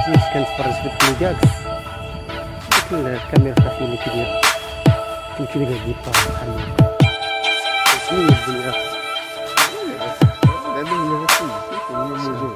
كنتش كنتفرج في التليكاكس، ولكن الكاميرا خافيه اللي كيدير كيدير هاد البار بحال هكا. شنو هي الدنيا؟ هذا هو موجود.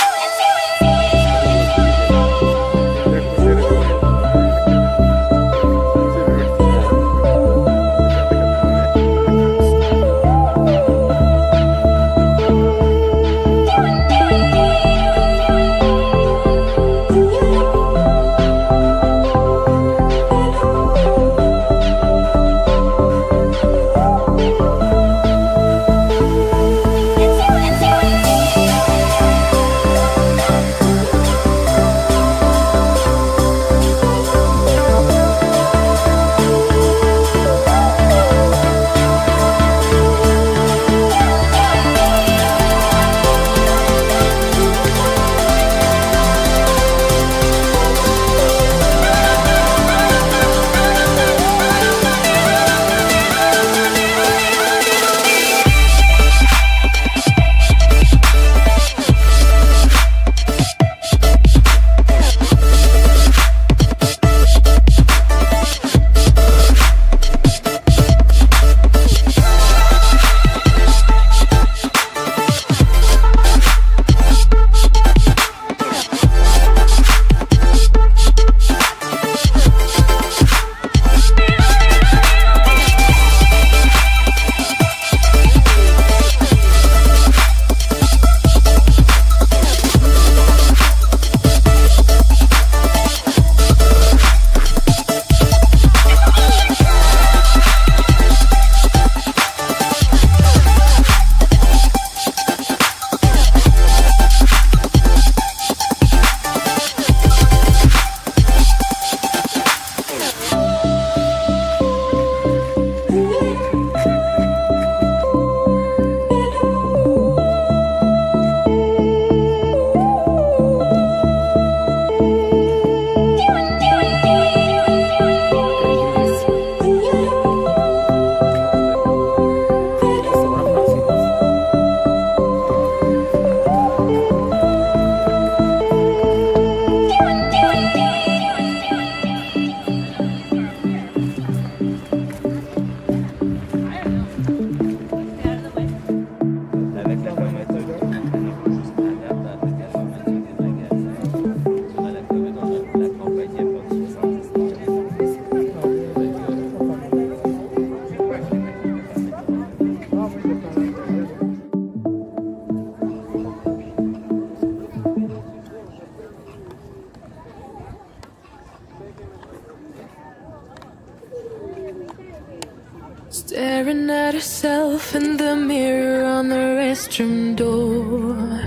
Staring at herself in the mirror on the restroom door.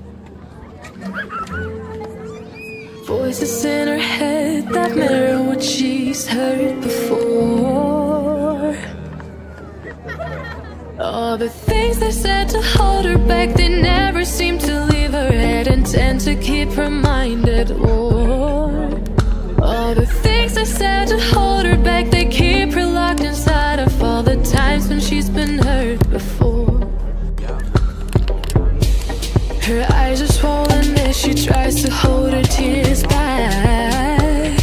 Voices in her head that mirror what she's heard before. All the things they said to hold her back, they never seem to leave her head and tend to keep her mind at war. All the things they said to hold her back, they keep her locked inside of all the times when she's been hurt before. Her eyes are swollen as she tries to hold her tears back.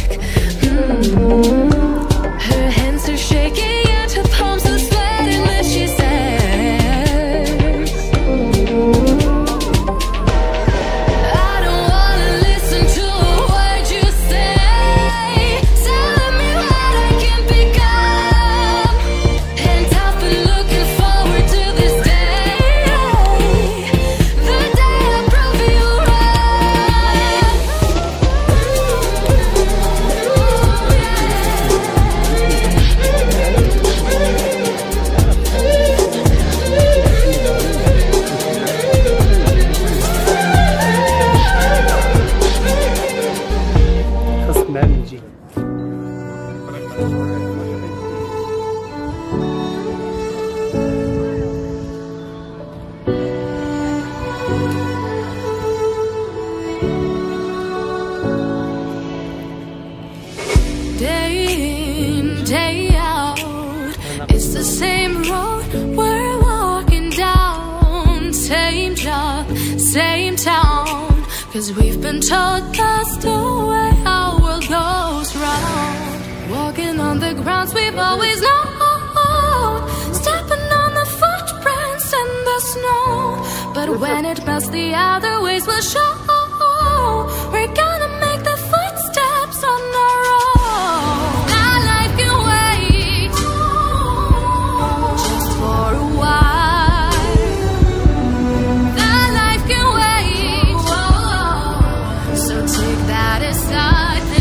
Her hands are shaking and her palms are sweating as she says, I don't wanna listen to a word you say, telling me what I can become. And I've been looking forward to this day, the day I prove you خاصك معاه من يجي. Day in, day out, it's the same road we're walking down. Same job, same town, 'cause we've been told that's the way our world goes round. Walking on the grounds we've always known, stepping on the footprints in the snow. But when it melts, the other ways will show. We're gonna make the footsteps on our own. That life can wait just for a while. That life can wait, so take that aside.